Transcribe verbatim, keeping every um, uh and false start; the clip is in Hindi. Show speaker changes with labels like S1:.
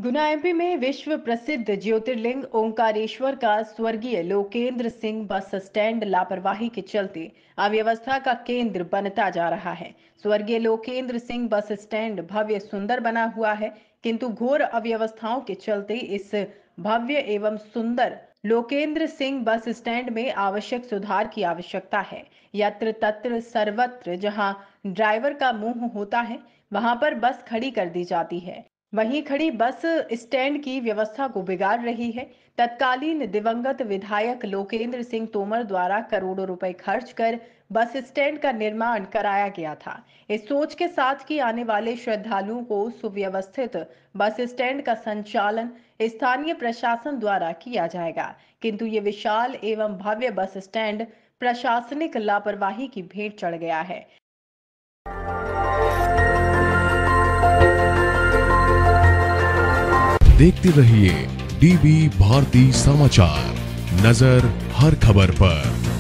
S1: गुना एमपी में विश्व प्रसिद्ध ज्योतिर्लिंग ओंकारेश्वर का स्वर्गीय लोकेंद्र सिंह बस स्टैंड लापरवाही के चलते अव्यवस्था का केंद्र बनता जा रहा है। स्वर्गीय लोकेंद्र सिंह बस स्टैंड भव्य सुंदर बना हुआ है, किंतु घोर अव्यवस्थाओं के चलते इस भव्य एवं सुंदर लोकेंद्र सिंह बस स्टैंड में आवश्यक सुधार की आवश्यकता है। यत्र तत्र सर्वत्र जहां ड्राइवर का मुंह होता है, वहां पर बस खड़ी कर दी जाती है। वहीं खड़ी बस स्टैंड की व्यवस्था को बिगाड़ रही है। तत्कालीन दिवंगत विधायक लोकेंद्र सिंह तोमर द्वारा करोड़ों रुपए खर्च कर बस स्टैंड का निर्माण कराया गया था, इस सोच के साथ कि आने वाले श्रद्धालुओं को सुव्यवस्थित बस स्टैंड का संचालन स्थानीय प्रशासन द्वारा किया जाएगा, किंतु ये विशाल एवं भव्य बस स्टैंड प्रशासनिक लापरवाही की भेंट चढ़ गया है।
S2: देखते रहिए डीबी भारती समाचार, नजर हर खबर पर।